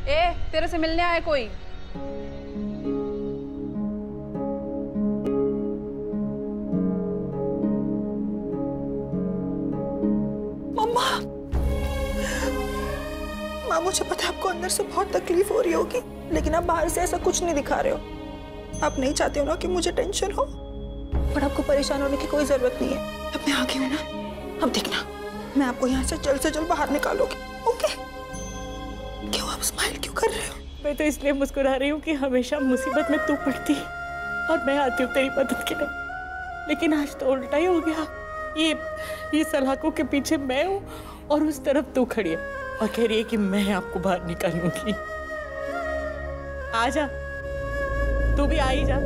तेरे से मिलने आया कोई? मम्मा, माँ मुझे पता है आपको अंदर से बहुत तकलीफ हो रही होगी, लेकिन आप बाहर से ऐसा कुछ नहीं दिखा रहे हो। आप नहीं चाहते हो ना कि मुझे टेंशन हो, पर आपको परेशान होने की कोई जरूरत नहीं है। अब मैं आ गई हूँ ना, अब देखना मैं आपको यहाँ से जल्द बाहर निकालूंगी। ओके? क्यों आप स्माइल क्यों कर रहे हो? मैं तो इसलिए मुस्कुरा रही हूँ कि हमेशा मुसीबत में तू पड़ती और मैं आती हूँ तेरी मदद के लिए, लेकिन आज तो उल्टा ही हो गया। ये सलाखों के पीछे मैं हूँ और उस तरफ तू खड़ी है और कह रही है कि मैं आपको बाहर निकालूंगी। आ जा, तू भी आ ही जा।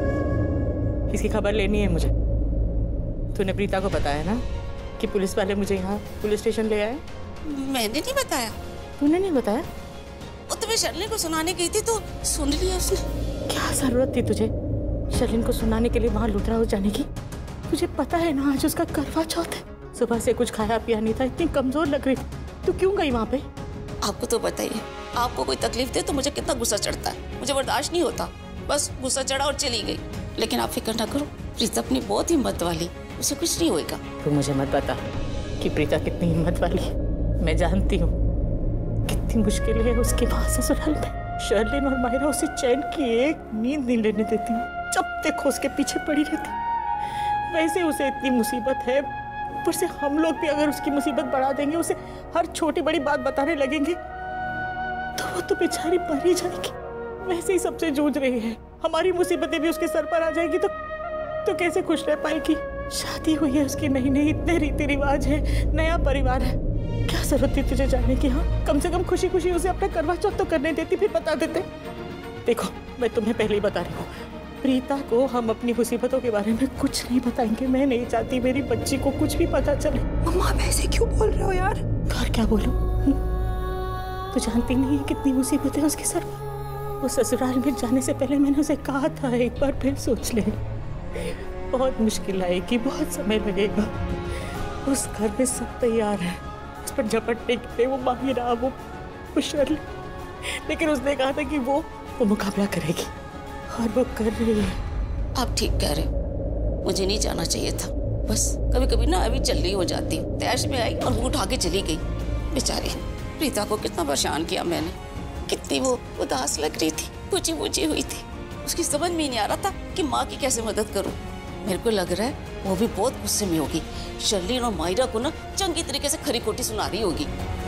इसकी खबर लेनी है मुझे। तूने प्रीता को बताया ना कि पुलिस वाले मुझे यहाँ पुलिस स्टेशन ले आए? मैंने नहीं बताया। तूने नहीं बताया? वो तो मैं शर्लिन को सुनाने गई थी तो सुन लिया उसने। क्या जरूरत थी तुझे शर्लिन को सुनाने के लिए वहाँ लुटरा हो जाने की? तुझे पता है ना आज उसका करवा चौथ है। सुबह से कुछ खाया पिया नहीं था, इतनी कमजोर लग रही थी। तू क्यों गई वहाँ पे? आपको तो बताइए, आपको कोई तकलीफ दे तो मुझे कितना गुस्सा चढ़ता है, मुझे बर्दाश्त नहीं होता। बस गुस्सा चढ़ा और चली गई। लेकिन आप फिक्र ना करो, प्रीता अपनी बहुत हिम्मत वाली, उसे कुछ नहीं होएगा। तू मुझे मत बता कि प्रीता कितनी हिम्मत वाली है। मैं जानती हूँ कितनी मुश्किल है उसके वहाँ ससुराल में। शर्लिन और मायरा उसे चैन की एक नींद नहीं लेने देती, जब देखो उसके पीछे पड़ी रहती। वैसे उसे इतनी मुसीबत है, ऊपर से हम लोग भी अगर उसकी मुसीबत बढ़ा देंगे, उसे हर छोटी बड़ी बात बताने लगेंगे, तो वो तो बेचारी मर ही जाएगी। वैसे ही सबसे जूझ रही है, हमारी मुसीबतें भी उसके सर पर आ जाएगी तो कैसे खुश रह पाएगी? शादी हुई है उसकी नई नई, इतने रीति रिवाज है, नया परिवार है। क्या जरूरत थी तुझे जाने की? हाँ, कम से कम खुशी खुशी उसे अपना करवा चौथ तो करने देती, फिर बता देते। देखो मैं तुम्हें पहले ही बता रही हूँ, प्रीता को हम अपनी मुसीबतों के बारे में कुछ नहीं बताएंगे। मैं नहीं चाहती मेरी बच्ची को कुछ भी पता चले। मम्मा आप ऐसे क्यों बोल रहे हो यार? और क्या बोलूं? तू जानती नहीं है कितनी मुसीबत है उसके सर पर। वो ससुराल में जाने से पहले मैंने उसे कहा था एक बार फिर सोच ले, बहुत मुश्किल आएगी, बहुत समय लगेगा। उस घर में सब तैयार है उस पर झपटने के लिए, वो माहिरा, वो शर्लिन, लेकिन उसने कहा था कि वो मुकाबला करेगी और वो कर रही है। आप ठीक कह रहे हो, मुझे नहीं जाना चाहिए था। बस कभी कभी ना अभी चलनी हो जाती, तैश में आई और वो उठा के चली गई। बेचारी प्रीता को कितना परेशान किया मैंने, कितनी वो उदास लग रही थी, पूछी हुई थी। उसकी समझ में नहीं आ रहा था कि माँ की कैसे मदद करूं। मेरे को लग रहा है वो भी बहुत गुस्से में होगी। शर्लिन और मायरा को ना चंगी तरीके से खरी खोटी सुना रही होगी।